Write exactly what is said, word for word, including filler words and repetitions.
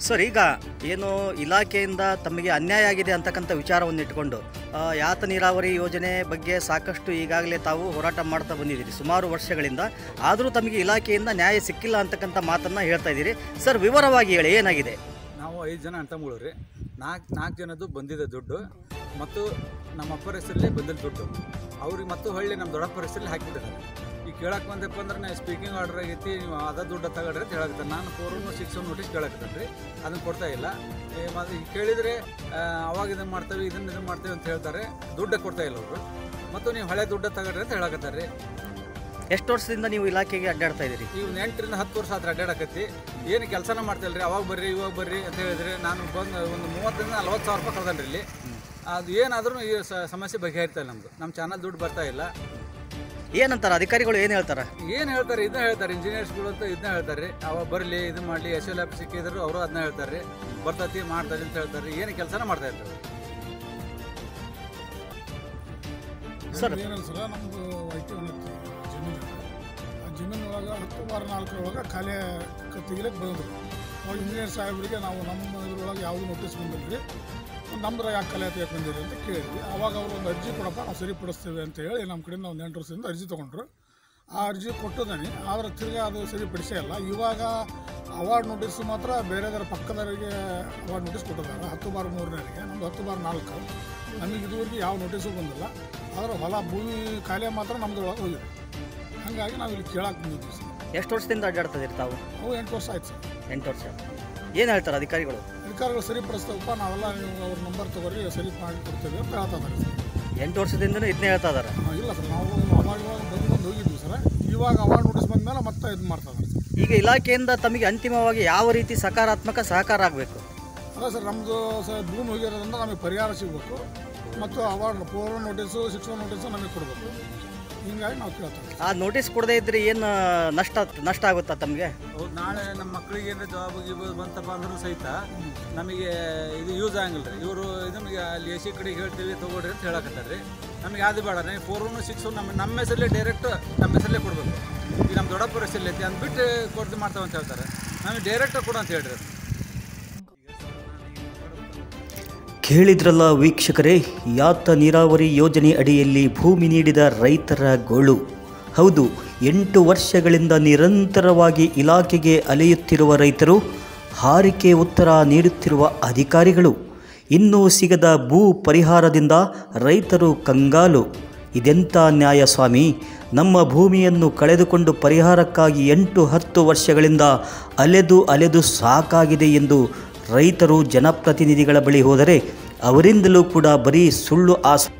Sir, ಈಗ ಏನು ಇಲಾಖೆಯಿಂದ ತಮಗೆ ಅನ್ಯಾಯ ಆಗಿದೆ ಅಂತಕ್ಕಂಥ ವಿಚಾರವನ್ನು ಇಟ್ಕೊಂಡು ಯಾತ ನೀರಾವರಿ ಯೋಜನೆ ಬಗ್ಗೆ ಸಾಕಷ್ಟು ಈಗಾಗಲೇ ತಾವು ಹೋರಾಟ ಮಾಡ್ತಾ ಬಂದಿದ್ದೀರಿ ಸುಮಾರು ವರ್ಷಗಳಿಂದ. ಆದರೂ ತಮಗೆ ಇಲಾಖೆಯಿಂದ ನ್ಯಾಯ ಸಿಕ್ಕಿಲ್ಲ ಅಂತಕ್ಕಂಥ ಮಾತನ್ನು ಹೇಳ್ತಾ ಇದ್ದೀರಿ. ಸರ್, ವಿವರವಾಗಿ ಹೇಳಿ, ಏನಾಗಿದೆ? ನಾವು ಐದು ಜನ ಅಂತ ಮೂಳ್ರಿ, ನಾಲ್ಕು ನಾಲ್ಕು ಜನದ್ದು ಬಂದಿದೆ ದುಡ್ಡು, ಮತ್ತು ನಮ್ಮ ಅಪ್ಪರ ಹೆಸರಲ್ಲಿ ಬಂದಿಲ್ಲ ದುಡ್ಡು. ಅವ್ರಿಗೆ ಮತ್ತು ಹೊಳ್ಳಿ ನಮ್ಮ ದೊಡ್ಡಪ್ಪರ ಹೆಸರಲ್ಲಿ ಹಾಕಿಬಿಟ್ಟಿದ್ದಾರೆ. ಈಗ ಕೇಳಕ್ಕೆ ಬಂದಪ್ಪ ಅಂದ್ರೆ ನಾನು ಸ್ಪೀಕಿಂಗ್ ಆರ್ಡರ್ ಆಗೈತಿ, ನೀವು ಅದ ದುಡ್ಡು ತಗೊಳ್ರಿ ಅಂತ ಹೇಳಕತ್ತಾರೆ. ನಾನು ಫೋರನ್ನು ಸಿಕ್ಸ್ ನೋಟಿಸ್ ಕೇಳಕತ್ತೇನೆ ರೀ, ಅದನ್ನು ಕೊಡ್ತಾ ಇಲ್ಲ. ಮತ್ತು ಈಗ ಕೇಳಿದರೆ ಅವಾಗ ಇದನ್ನು ಮಾಡ್ತೇವೆ ಇದನ್ನು ಇದನ್ನು ಮಾಡ್ತೇವೆ ಅಂತ ಹೇಳ್ತಾರೆ, ದುಡ್ಡು ಕೊಡ್ತಾ ಇಲ್ಲ ಅವರು. ಮತ್ತು ನೀವು ಹಳೆ ದುಡ್ಡು ತಗೊಳ್ರಿ ಅಂತ ಹೇಳಕತ್ತಾರೆ ರೀ. ಎಷ್ಟು ವರ್ಷದಿಂದ ನೀವು ಇಲಾಖೆಗೆ ಅಡ್ಡಾಡ್ತಾ ಇದ್ದೀರಿ? ಈಗ ಒಂದು ಎಂಟರಿಂದ ಹತ್ತು ವರ್ಷ ಆದ್ರೆ ಅಡ್ಡಾಡಕತ್ತಿ, ಏನು ಕೆಲಸನ ಮಾಡ್ತಿಲ್ಲ ರೀ. ಅವಾಗ ಬರ್ರಿ ಇವಾಗ ಬರ್ರಿ ಅಂತ ಹೇಳಿದ್ರೆ ನಾನು ಬಂದು ಒಂದು ಮೂವತ್ತರಿಂದ ನಲ್ವತ್ತು ಸಾವಿರ ರೂಪಾಯಿ ಕಳ್ದನ್ರಿ ಇಲ್ಲಿ. ಅದು ಏನಾದ್ರೂ ಈ ಸಮಸ್ಯೆ ಬಗೆಹರಿತಾ ಇಲ್ಲ. ನಮ್ಮದು ನಮ್ಮ ಚಾನಲ್ ದುಡ್ಡು ಬರ್ತಾ ಇಲ್ಲ. ಏನಂತಾರೆ ಅಧಿಕಾರಿಗಳು, ಏನು ಹೇಳ್ತಾರೆ? ಏನು ಹೇಳ್ತಾರೆ ಇದನ್ನ ಹೇಳ್ತಾರೆ, ಇಂಜಿನಿಯರ್ಸ್ಗಳು ಅಂತ ಇದನ್ನ ಹೇಳ್ತಾರೆ ರೀ. ಅವಾಗ ಬರಲಿ ಇದನ್ನ ಮಾಡಲಿ, ಎಸ್ ಎಲ್ ಆಫೀಸ್ ಸಿಕ್ಕಿದ್ರು ಅವರು ಅದನ್ನ ಹೇಳ್ತಾರೆ ರೀ, ಬರ್ತೈತಿ ಮಾಡ್ತಾರೆ ಅಂತ ಹೇಳ್ತಾರೆ. ಏನು ಕೆಲಸನ ಮಾಡ್ತಾ ಇರ್ತಾರೆ ಸರ್. ಏನಲ್ಲ ಸರ, ನಮ್ಮದು ವೈಟಿ ಅನ್ನೋದು ಜಮೀನು, ಆ ಜಮೀನು ಒಳಗೆ ಹತ್ತು ಬಾರ ನಾಲ್ಕರೊಳಗೆ ಖಾಲಿ ತೆಗಿಲಿಕ್ಕೆ ಬಂದರು. ಅವಾಗ ಇಂಜಿನಿಯರ್ ಸಾಹೇಬರಿಗೆ ನಾವು ನಮ್ಮ ಇದ್ರೊಳಗೆ ಯಾವುದು ನೋಟಿಸ್ ಬಂದಿಲ್ಲ ರೀ, ನಮ್ದ್ರ ಯಾಕೆ ಕಲೆ ತೆಗೆದು ಬಂದಿರಿ ಅಂತ ಕೇಳಿದ್ವಿ. ಅವಾಗ ಅವರು ಒಂದು ಅರ್ಜಿ ಕೊಡಪ್ಪ, ನಾವು ಸರಿಪಡಿಸ್ತೇವೆ ಅಂತ ಹೇಳಿ ನಮ್ಮ ಕಡೆಯಿಂದ ಒಂದು ಎಂಟು ವರ್ಷದಿಂದ ಅರ್ಜಿ ತೊಗೊಂಡ್ರು. ಆ ಅರ್ಜಿ ಕೊಟ್ಟಿದ್ದಾನೆ, ಆದರೆ ತಿರ್ಗಿ ಅದು ಸರಿಪಡಿಸೇ ಇಲ್ಲ. ಇವಾಗ ಅವಾರ್ಡ್ ನೋಟಿಸ್ ಮಾತ್ರ ಬೇರೆದರ ಪಕ್ಕದವರಿಗೆ ಅವಾರ್ಡ್ ನೋಟಿಸ್ ಕೊಟ್ಟಿದ್ದಾರೆ, ಹತ್ತು ಬಾರ್ ಮೂರನೇರಿಗೆ, ನಮ್ಮದು ಹತ್ತು ಬಾರ್ ನಾಲ್ಕು. ನಮಗೆ ಇದುವರೆಗೆ ಯಾವ ನೋಟಿಸು ಬಂದಿಲ್ಲ. ಆದರೆ ಹೊಲ ಭೂಮಿ ಖಾಲಿ ಮಾತ್ರ ನಮ್ಮದು ಒಳಗೆ ಹೋಗಿದೆ. ಹಾಗಾಗಿ ನಾವು ಇಲ್ಲಿ ಕೇಳಕ್ಕೆ ಬಂದಿದ್ವಿ ಸರ್. ಎಷ್ಟು ವರ್ಷದಿಂದ ಅಡ್ಡಾಡ್ತಾ ಇದ್ದೀರಿ ತಾವು? ಅವು ಎಂಟು ವರ್ಷ ಆಯ್ತು ಸರ್. ಎಂಟು ವರ್ಷ. ಏನು ಹೇಳ್ತಾರೆ ಅಧಿಕಾರಿಗಳು? ಅಧಿಕಾರಿಗಳು ಸರಿಪಡಿಸ್ತೇವಪ್ಪ, ನಾವೆಲ್ಲ ನೀವು ಅವ್ರ ನಂಬರ್ ತೊಗೊಳ್ರಿ, ಸರಿ ಮಾಡಿ ಕೊಡ್ತೇವೆ ಅಂತ ಹೇಳ್ತಾ ಇದ್ದಾರೆ ಸರ್. ಎಂಟು ವರ್ಷದಿಂದನೂ ಇದನ್ನೇ ಹೇಳ್ತಾ ಇದ್ದಾರೆ? ಇಲ್ಲ ಸರ್, ನಾವು ಅವಾಗ ಇವಾಗ ಬಂದು ಬಂದು ಹೋಗಿದ್ವಿ ಸರ್. ಇವಾಗ ಅವಾರ್ಡ್ ನೋಟಿಸ್ ಬಂದ ಮೇಲೆ ಮತ್ತೆ ಇದು ಮಾಡ್ತಾ ಇದ್ದಾರೆ ಸರ್. ಈಗ ಇಲಾಖೆಯಿಂದ ತಮಗೆ ಅಂತಿಮವಾಗಿ ಯಾವ ರೀತಿ ಸಕಾರಾತ್ಮಕ ಸಹಕಾರ ಆಗಬೇಕು? ಅದೇ ಸರ್, ನಮ್ಮದು ಸರ್ ಭೂಮಿ ಹೋಗಿರೋದ್ರಿಂದ ನಮಗೆ ಪರಿಹಾರ ಸಿಗಬೇಕು, ಮತ್ತು award four notice six notice ನಮಗೆ ಕೊಡಬೇಕು. ಹಿಂಗಾಗಿ ನಾವು ಕೇಳ್ತೇವೆ. ಆ ನೋಟಿಸ್ ಕೊಡದೇ ಇದ್ರೆ ಏನು ನಷ್ಟ ನಷ್ಟ ಆಗುತ್ತಾ ತಮಗೆ? ಹೌದು, ನಾಳೆ ನಮ್ಮ ಮಕ್ಕಳಿಗೆ ಏನಾರ ಜಾಬ್ ಗಿಬ್ ಬಂತಪ್ಪ ಅಂದ್ರೂ ಸಹಿತ ನಮಗೆ ಇದು ಯೂಸ್ ಆಗಂಗಿಲ್ಲ ರೀ. ಇವರು ಇದನ್ನು ಅಲ್ಲಿ ಎ ಸಿ ಕಡೆಗೆ ಹೇಳ್ತೀವಿ ತೊಗೊಳ್ರಿ ಅಂತ ಹೇಳಕತ್ತಾರೆ ರೀ. ನಮಗೆ ಅದು ಬೇಡ ರೀ, ಫೋರನ್ನು ಸಿಕ್ಸು ನಮ್ಮ ನಮ್ಮ ಹೆಸರಲ್ಲೇ ಡೈರೆಕ್ಟ್ ನಮ್ಮ ಹೆಸರಲ್ಲೇ ಕೊಡಬೇಕು. ಈಗ ನಮ್ಮ ದೊಡ್ಡಪ್ಪರ ಹೆಸರಲ್ಲಿ ಐತಿ ಅಂದ್ಬಿಟ್ಟು ಕೊಡ್ದು ಮಾಡ್ತಾವೆ ಅಂತ ಹೇಳ್ತಾರೆ. ನಮಗೆ ಡೈರೆಕ್ಟ್ ಕೊಡು ಅಂತ ಹೇಳ್ರಿ. ಕೇಳಿದ್ರಲ್ಲ ವೀಕ್ಷಕರೇ, ಯಾತ ನೀರಾವರಿ ಯೋಜನೆ ಅಡಿಯಲ್ಲಿ ಭೂಮಿ ನೀಡಿದ ರೈತರ ಗೋಳು. ಹೌದು, ಎಂಟು ವರ್ಷಗಳಿಂದ ನಿರಂತರವಾಗಿ ಇಲಾಖೆಗೆ ಅಲೆಯುತ್ತಿರುವ ರೈತರು, ಹಾರಿಕೆ ಉತ್ತರ ನೀಡುತ್ತಿರುವ ಅಧಿಕಾರಿಗಳು, ಇನ್ನೂ ಸಿಗದ ಭೂ ಪರಿಹಾರದಿಂದ ರೈತರು ಕಂಗಾಲು. ಇದೆಂಥ ನ್ಯಾಯ ಸ್ವಾಮಿ? ನಮ್ಮ ಭೂಮಿಯನ್ನು ಕಳೆದುಕೊಂಡು ಪರಿಹಾರಕ್ಕಾಗಿ ಎಂಟು ಹತ್ತು ವರ್ಷಗಳಿಂದ ಅಲೆದು ಅಲೆದು ಸಾಕಾಗಿದೆ ಎಂದು ರೈತರು ಜನಪ್ರತಿನಿಧಿಗಳ ಬಳಿ ಹೋದರೆ ಅವರಿಂದಲೂ ಕೂಡ ಬರೀ ಸುಳ್ಳು ಆಸ್